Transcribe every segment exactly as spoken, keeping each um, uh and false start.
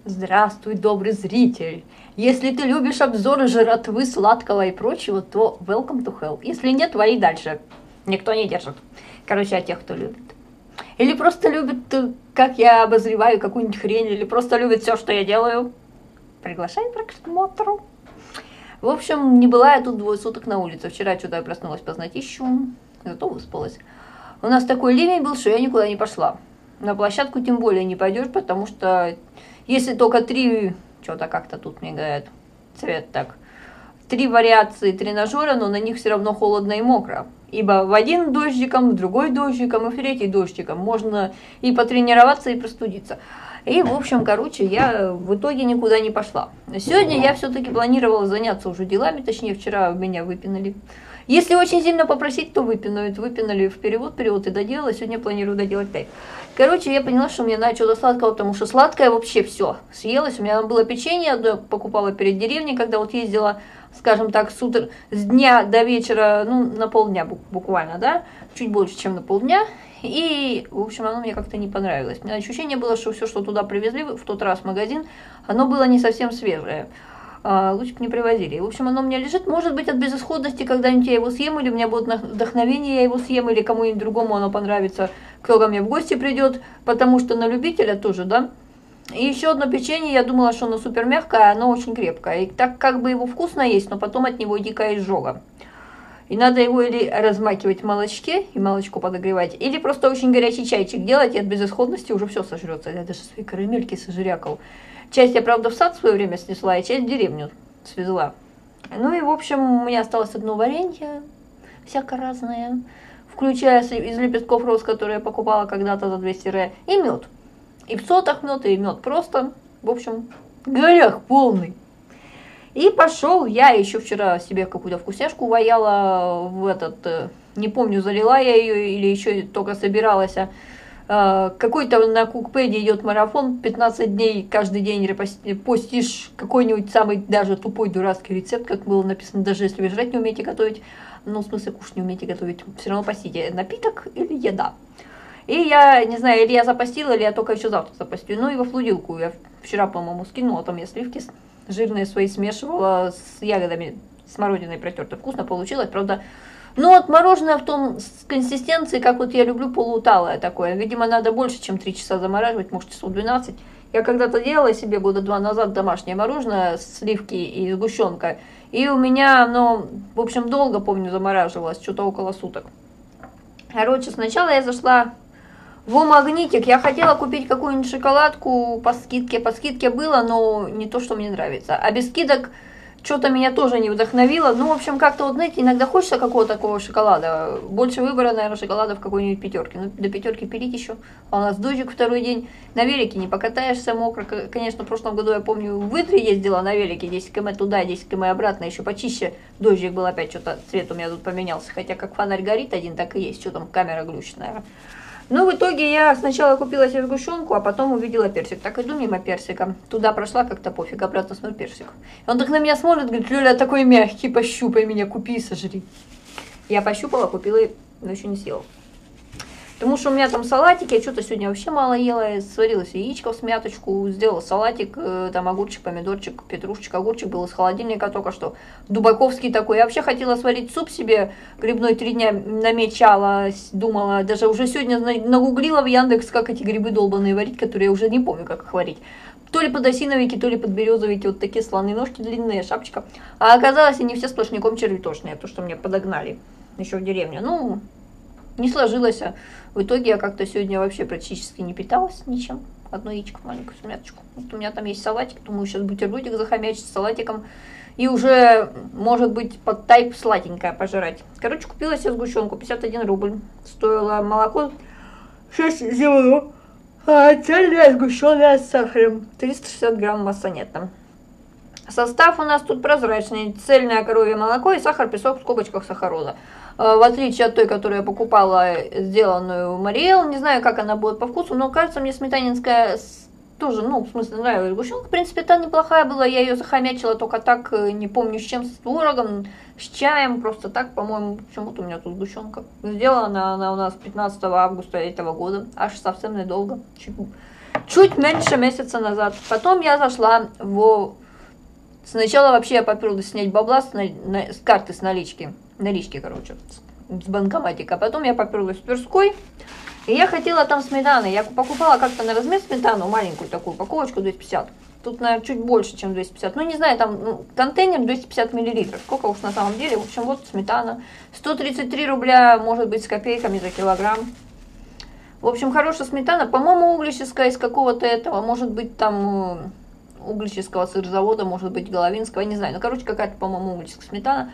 Здравствуй, добрый зритель! Если ты любишь обзоры жратвы, сладкого и прочего, то welcome to hell. Если нет, вали дальше. Никто не держит. Короче, о тех, кто любит. Или просто любит, как я обозреваю какую-нибудь хрень, или просто любит все, что я делаю. Приглашаю к просмотру. В общем, не была я тут двое суток на улице. Вчера что-то я проснулась позднотищу, зато выспалась. У нас такой ливень был, что я никуда не пошла. На площадку тем более не пойдешь, потому что если только три, что-то как-то тут мигает цвет так, три вариации тренажера, но на них все равно холодно и мокро. Ибо в один дождиком, в другой дождиком и в третий дождиком можно и потренироваться, и простудиться. И, в общем, короче, я в итоге никуда не пошла. Сегодня я все-таки планировала заняться уже делами, точнее, вчера меня выпинали. Если очень сильно попросить, то выпинают. Выпинали в перевод, перевод и доделала. Сегодня планирую доделать пять. Короче, я поняла, что мне надо что-то сладкого, потому что сладкое вообще все съелось. У меня было печенье, одно покупала перед деревней, когда вот ездила, скажем так, с, утра, с дня до вечера, ну, на полдня буквально, да, чуть больше, чем на полдня. И, в общем, оно мне как-то не понравилось. У меня ощущение было, что все, что туда привезли в тот раз в магазин, оно было не совсем свежее. А, лучше бы не привозили. В общем, оно у меня лежит. Может быть, от безысходности когда-нибудь я его съем, или у меня будет вдохновение, я его съем, или кому-нибудь другому оно понравится, кто ко мне в гости придет, потому что на любителя тоже, да. И еще одно печенье, я думала, что оно супер мягкое, оно очень крепкое. И так как бы его вкусно есть, но потом от него дикая изжога. И надо его или размакивать в молочке и молочко подогревать, или просто очень горячий чайчик делать, и от безысходности уже все сожрется. Я даже свои карамельки сожрякал. Часть я, правда, в сад в свое время снесла, и часть в деревню свезла. Ну и, в общем, у меня осталось одно варенье, всякое разное, включая из лепестков роз, которые я покупала когда-то за двести рэ, и мед. И в сотах мед, и мед просто. В общем, горях полный. И пошел, я еще вчера себе какую-то вкусняшку ваяла в этот, не помню, залила я ее или еще только собиралась. Какой-то на кукпеде идет марафон, пятнадцать дней, каждый день постишь какой-нибудь самый даже тупой дурацкий рецепт, как было написано, даже если вы жрать не умеете готовить, ну, в смысле, кушать не умеете готовить, все равно постите, напиток или еда. И я, не знаю, или я запостила, или я только еще завтра запостила. Ну и во флудилку я вчера, по-моему, скинула, там я сливки жирные свои смешивала с ягодами, смородиной протертой. Вкусно получилось, правда. Ну вот мороженое в том с консистенции, как вот я люблю, полууталое такое. Видимо, надо больше, чем три часа замораживать, может часов двенадцать. Я когда-то делала себе года два назад домашнее мороженое, сливки и сгущенка. И у меня оно, в общем, долго, помню, замораживалось, что-то около суток. Короче, сначала я зашла в магнитик. Я хотела купить какую-нибудь шоколадку по скидке. По скидке было, но не то, что мне нравится. А без скидок что-то меня тоже не вдохновило. Ну, в общем, как-то, вот, знаете, иногда хочется какого-то такого шоколада. Больше выбора, наверное, шоколада в какой-нибудь пятерке. Ну, до пятерки пилить еще. А у нас дождик второй день. На велике не покатаешься мокро. Конечно, в прошлом году, я помню, в Идре ездила на велике. десять километров туда, десять километров обратно. Еще почище. Дождик был опять, что-то цвет у меня тут поменялся. Хотя как фонарь горит один, так и есть. Что там, камера глючит, наверное. Ну, в итоге я сначала купила себе сгущенку, а потом увидела персик. Так иду мимо персика. Туда прошла как-то пофиг, обратно смотрю персик. И он так на меня смотрит, говорит: Лёля, такой мягкий, пощупай меня, купи и сожри. Я пощупала, купила, но еще не съела. Потому что у меня там салатик, я что-то сегодня вообще мало ела. Сварила себе яичко в смяточку, сделала салатик, там огурчик, помидорчик, петрушечка, огурчик был из холодильника только что. Дубаковский такой. Я вообще хотела сварить суп себе грибной, три дня намечала, думала. Даже уже сегодня нагуглила в Яндекс, как эти грибы долбаные варить, которые я уже не помню, как их варить. То ли подосиновики, то ли подберезовики, вот такие слоны ножки длинные, шапочка. А оказалось, они все сплошняком червятошные, то, что мне подогнали еще в деревне. Ну, не сложилось. В итоге я как-то сегодня вообще практически не питалась ничем. Одно яичко, маленькую смяточку. Вот у меня там есть салатик. Думаю, сейчас бутербродик захомячить с салатиком. И уже, может быть, под тайп сладенькое пожрать. Короче, купила себе сгущенку. пятьдесят один рубль. Стоило молоко шесть евро. А цельная сгущенная с сахаром. триста шестьдесят грамм массонета. Состав у нас тут прозрачный. Цельное коровье молоко и сахар, песок в скобочках сахароза. В отличие от той, которую я покупала, сделанную Мариэл. Не знаю, как она будет по вкусу, но кажется мне сметанинская тоже, ну, в смысле, нравилась. Сгущенка, в принципе, та неплохая была. Я ее захомячила только так, не помню с чем, с творогом, с чаем, просто так, по-моему. Почему-то у меня тут сгущенка. Сделана она у нас пятнадцатого августа этого года. Аж совсем недолго. Чуть чуть меньше месяца назад. Потом я зашла в... Сначала вообще я поперлась снять бабла с, на... На... с карты, с налички. Налички, короче, с банкоматика. Потом я поперлась в Тверской. И я хотела там сметаны. Я покупала как-то на размер сметану, маленькую такую упаковочку двести пятьдесят. Тут, наверное, чуть больше, чем двести пятьдесят. Ну, не знаю, там ну, контейнер двести пятьдесят миллилитров. Сколько уж на самом деле. В общем, вот сметана. сто тридцать три рубля, может быть, с копейками за килограмм. В общем, хорошая сметана. По-моему, углищеская из какого-то этого. Может быть, там углищеского сырзавода, может быть, Головинского. Я не знаю. Ну, короче, какая-то, по-моему, углищеская сметана.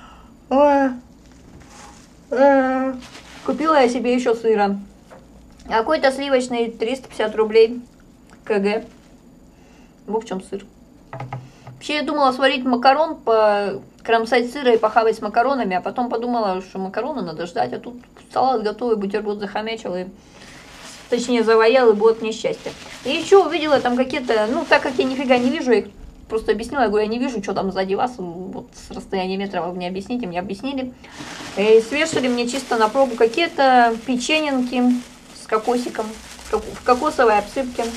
Купила я себе еще сыра. Какой-то сливочный триста пятьдесят рублей. КГ. В общем, сыр. Вообще, я думала сварить макарон, покромсать сыра и похавать с макаронами, а потом подумала, что макароны надо ждать, а тут салат готовый, бутерброд захомячил, и, точнее, заваял, и будет несчастье. И еще увидела там какие-то, ну, так как я нифига не вижу, я их просто объяснила, я говорю, я не вижу, что там сзади вас, вот с расстояния метра вы мне объясните, мне объяснили. И свешали мне чисто на пробу какие-то печененки с кокосиком, в кокосовой обсыпке.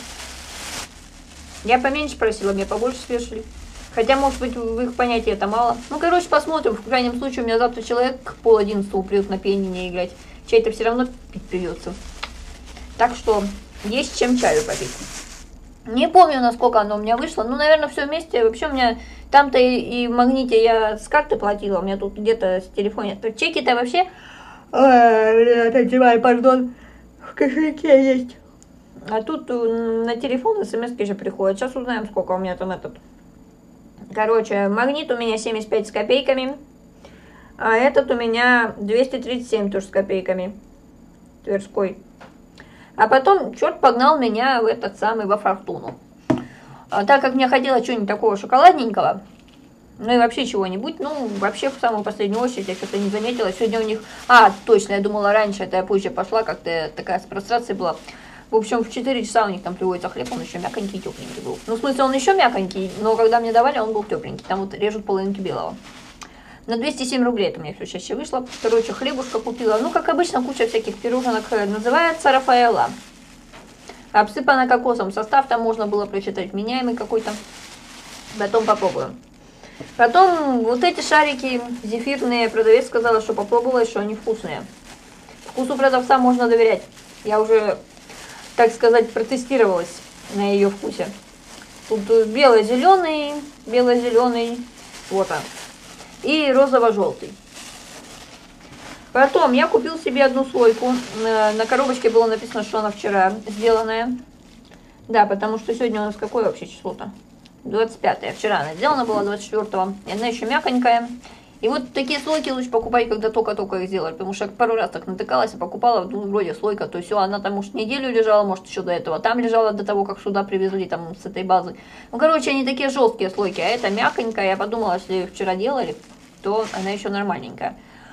Я поменьше просила, мне побольше свешали. Хотя, может быть, в их понятии это мало. Ну, короче, посмотрим. В крайнем случае, у меня завтра человек к пол одиннадцатого придет на пианино играть. Чай-то все равно пить придется. Так что, есть чем чаю попить. Не помню, насколько оно у меня вышло. Ну, наверное, все вместе. Вообще, у меня там-то и, и в Магните я с карты платила. У меня тут где-то с телефона. Чеки-то вообще... Ой, пардон. В кошельке есть. А тут на телефон смс-ки же приходят. Сейчас узнаем, сколько у меня там этот. Короче, Магнит у меня семьдесят пять с копейками. А этот у меня двести тридцать семь тоже с копейками. Тверской. А потом черт погнал меня в этот самый, во Фортуну. А так как мне хотелось чего-нибудь такого шоколадненького, ну и вообще чего-нибудь, ну вообще в самую последнюю очередь я что-то не заметила. Сегодня у них... А, точно, я думала раньше, это я позже пошла, как-то такая прострация была. В общем, в четыре часа у них там приводится хлеб, он еще мяконький, тепленький был. Ну, в смысле, он еще мяконький, но когда мне давали, он был тепленький. Там вот режут половинки белого. На двести семь рублей это у меня все чаще вышло. Короче, хлебушка купила. Ну, как обычно, куча всяких пироженок. Называется Рафаэла. Обсыпана кокосом. Состав там можно было прочитать. Меняемый какой-то. Потом попробую. Потом вот эти шарики зефирные. Продавец сказала, что попробовала, что они вкусные. Вкусу продавца можно доверять. Я уже... так сказать, протестировалась на ее вкусе. Тут бело-зеленый, бело-зеленый, вот он, и розово-желтый. Потом я купил себе одну слойку. На коробочке было написано, что она вчера сделанная. Да, потому что сегодня у нас какое вообще число-то? двадцать пятое. Вчера она сделана была, двадцать четвёртого. И она еще мяконькая. И вот такие слойки лучше покупать, когда только-только их сделали, потому что я пару раз так натыкалась и покупала, ну, вроде слойка, то есть все, она там, может, неделю лежала, может, еще до этого, там лежала до того, как сюда привезли, там, с этой базы. Ну, короче, они такие жесткие слойки, а это мягонькая, я подумала, если вчера делали, то она еще нормальненькая.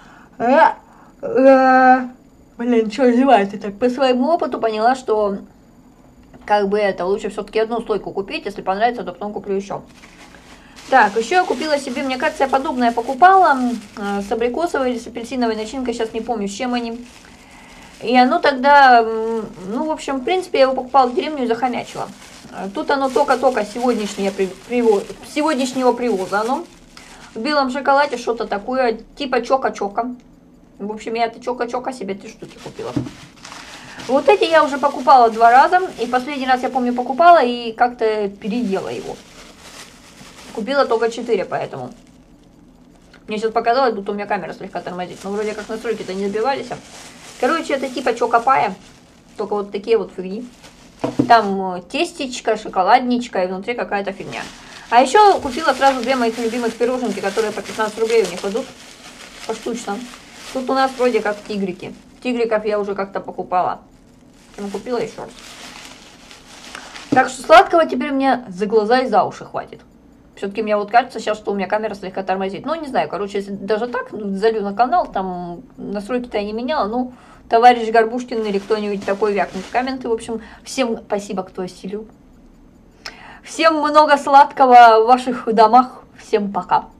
Блин, что называется так? По своему опыту поняла, что, как бы это, лучше все-таки одну слойку купить, если понравится, то потом куплю еще. Так, еще я купила себе, мне кажется, я подобное покупала, э, с абрикосовой или с апельсиновой начинкой, сейчас не помню, с чем они. И оно тогда, ну, в общем, в принципе, я его покупала в деревню и захомячила. Тут оно только-только сегодняшнее привоз, сегодняшнего привоза оно. В белом шоколаде что-то такое, типа чока-чока. В общем, я это чока-чока себе три штуки купила. Вот эти я уже покупала два раза, и последний раз, я помню, покупала и как-то переела его. Купила только четыре, поэтому. Мне сейчас показалось, будто у меня камера слегка тормозит. Но вроде как настройки-то не забивались. Короче, это типа чокопая. Только вот такие вот фигни. Там тестечко, шоколадничка и внутри какая-то фигня. А еще купила сразу две моих любимых пироженки, которые по пятнадцать рублей у них идут. Поштучно. Тут у нас вроде как тигрики. Тигриков я уже как-то покупала. Ну, купила еще раз. Так что сладкого теперь мне за глаза и за уши хватит. Все-таки мне вот кажется сейчас, что у меня камера слегка тормозит. Ну, не знаю, короче, если даже так залью на канал, там настройки-то я не меняла. Ну, товарищ Горбушкин или кто-нибудь такой вякнет в комменты. В общем, всем спасибо, кто осилил. Всем много сладкого в ваших домах. Всем пока.